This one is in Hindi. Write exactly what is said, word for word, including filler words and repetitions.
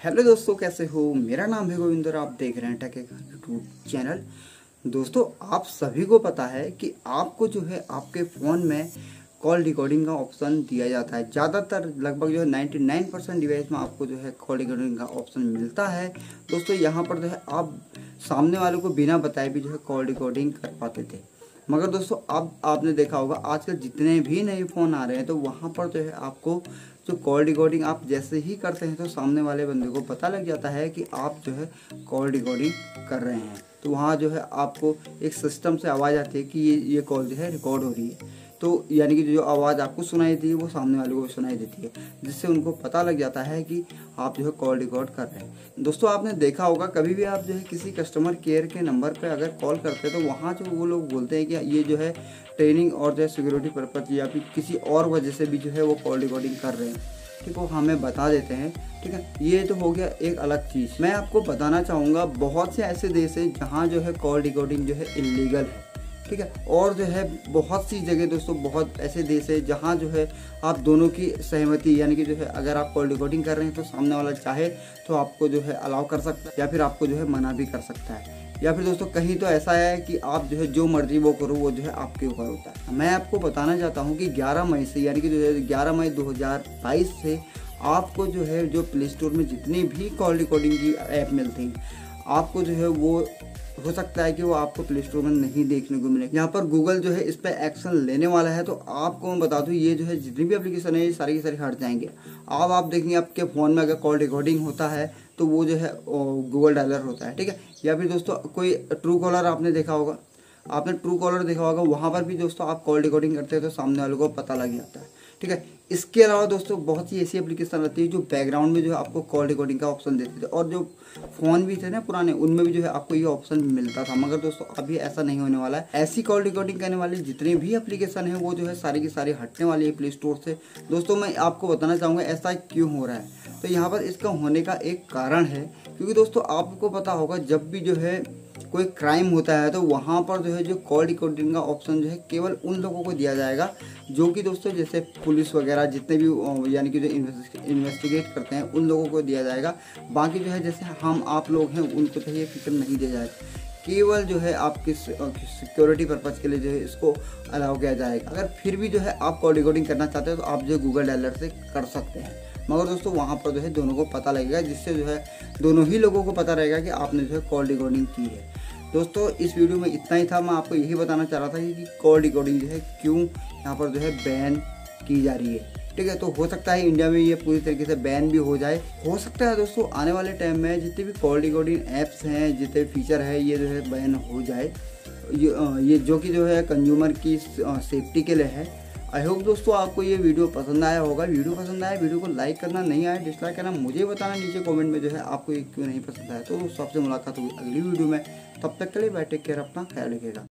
हेलो दोस्तों, कैसे हो। मेरा नाम है गोविंद और आप देख रहे हैं टेक यूट्यूब चैनल। दोस्तों, आप सभी को पता है कि आपको जो है आपके फ़ोन में कॉल रिकॉर्डिंग का ऑप्शन दिया जाता है। ज़्यादातर लगभग जो है निन्यानवे परसेंट डिवाइस में आपको जो है कॉल रिकॉर्डिंग का ऑप्शन मिलता है। दोस्तों, यहाँ पर जो है आप सामने वालों को बिना बताए भी जो है कॉल रिकॉर्डिंग कर पाते थे। मगर दोस्तों, अब आपने देखा होगा आजकल जितने भी नए फ़ोन आ रहे हैं तो वहाँ पर जो है आपको जो कॉल रिकॉर्डिंग आप जैसे ही करते हैं तो सामने वाले बंदे को पता लग जाता है कि आप जो है कॉल रिकॉर्डिंग कर रहे हैं। तो वहाँ जो है आपको एक सिस्टम से आवाज़ आती है कि ये ये कॉल जो है रिकॉर्ड हो रही है। तो यानी कि जो आवाज़ आपको सुनाई देती है वो सामने वाले को भी सुनाई देती है, जिससे उनको पता लग जाता है कि आप जो है कॉल रिकॉर्ड कर रहे हैं। दोस्तों, आपने देखा होगा कभी भी आप जो है किसी कस्टमर केयर के नंबर पर अगर कॉल करते हैं तो वहाँ जो वो लोग बोलते हैं कि ये जो है ट्रेनिंग और जो है सिक्योरिटी पर्पज़ या फिर किसी और वजह से भी जो है वो कॉल रिकॉर्डिंग कर रहे हैं। ठीक है, वो हमें बता देते हैं। ठीक है, ये तो हो गया एक अलग चीज़। मैं आपको बताना चाहूँगा बहुत से ऐसे देश हैं जहाँ जो है कॉल रिकॉर्डिंग जो है इलीगल है। ठीक है, और जो है बहुत सी जगह दोस्तों बहुत ऐसे देश है जहाँ जो है आप दोनों की सहमति यानी कि जो है अगर आप कॉल रिकॉर्डिंग कर रहे हैं तो सामने वाला चाहे तो आपको जो है अलाउ कर सकता है या फिर आपको जो है मना भी कर सकता है। या फिर दोस्तों कहीं तो ऐसा है कि आप जो है जो मर्जी वो करो, वो जो है आपके ऊपर होता है। मैं आपको बताना चाहता हूँ कि ग्यारह मई से यानी कि जो है ग्यारह मई दो हज़ार बाईस से आपको जो है जो प्ले स्टोर में जितनी भी कॉल रिकॉर्डिंग की ऐप मिलती हैं आपको जो है वो हो सकता है कि वो आपको प्ले स्टोर में नहीं देखने को मिले। यहाँ पर गूगल जो है इस पर एक्शन लेने वाला है। तो आपको मैं बता दूँ ये जो है जितनी भी एप्लीकेशन है ये सारी की सारी हट जाएंगे। अब आप देखेंगे आपके फ़ोन में अगर कॉल रिकॉर्डिंग होता है तो वो जो है गूगल डायलर होता है। ठीक है, या फिर दोस्तों कोई ट्रू कॉलर आपने देखा होगा, आपने ट्रू कॉलर देखा होगा, वहाँ पर भी दोस्तों आप कॉल रिकॉर्डिंग करते हैं तो सामने वालों को पता लग जाता है। ठीक है, इसके अलावा दोस्तों बहुत सी ऐसी एप्लीकेशन रहती है जो बैकग्राउंड में जो है आपको कॉल रिकॉर्डिंग का ऑप्शन देते थे, और जो फ़ोन भी थे ना पुराने उनमें भी जो है आपको ये ऑप्शन मिलता था। मगर दोस्तों अभी ऐसा नहीं होने वाला है। ऐसी कॉल रिकॉर्डिंग करने वाली जितनी भी एप्लीकेशन है वो जो है सारी की सारी हटने वाली है प्ले स्टोर से। दोस्तों, मैं आपको बताना चाहूँगा ऐसा क्यों हो रहा है। तो यहाँ पर इसका होने का एक कारण है, क्योंकि दोस्तों आपको पता होगा जब भी जो है कोई क्राइम होता है तो वहाँ पर जो है जो कॉल रिकॉर्डिंग का ऑप्शन जो है केवल उन लोगों को दिया जाएगा जो कि दोस्तों जैसे पुलिस वगैरह जितने भी यानी कि जो इन्वेस्टिगेट करते हैं उन लोगों को दिया जाएगा। बाकी जो है जैसे हम आप लोग हैं उनको तो ये फीचर नहीं दिया जाएगा। केवल जो है आपकी सिक्योरिटी पर्पज़ के लिए जो है इसको अलाउ किया जाएगा। अगर फिर भी जो है आप कॉल रिकॉर्डिंग करना चाहते हो तो आप जो गूगल डायलर से कर सकते हैं। मगर दोस्तों वहाँ पर जो है दोनों को पता लगेगा, जिससे जो है दोनों ही लोगों को पता रहेगा कि आपने जो है कॉल रिकॉर्डिंग की है। दोस्तों, इस वीडियो में इतना ही था। मैं आपको यही बताना चाह रहा था कि कॉल रिकॉर्डिंग जो है क्यों यहाँ पर जो है बैन की जा रही है। ठीक है, तो हो सकता है इंडिया में ये पूरी तरीके से बैन भी हो जाए। हो सकता है दोस्तों आने वाले टाइम में जितने भी कॉल रिकॉर्डिंग ऐप्स हैं, जितने फीचर है ये जो है बैन हो जाए, ये ये जो कि जो है कंज्यूमर की सेफ्टी के लिए है। आई होप दोस्तों आपको ये वीडियो पसंद आया होगा। वीडियो पसंद आया वीडियो को लाइक करना, नहीं आया डिसलाइक करना, मुझे बताना नीचे कमेंट में जो है आपको ये क्यों नहीं पसंद आया। तो सबसे मुलाकात होगी अगली वीडियो में। तब तक के लिए बाय, टेक केयर, अपना ख्याल रखिएगा।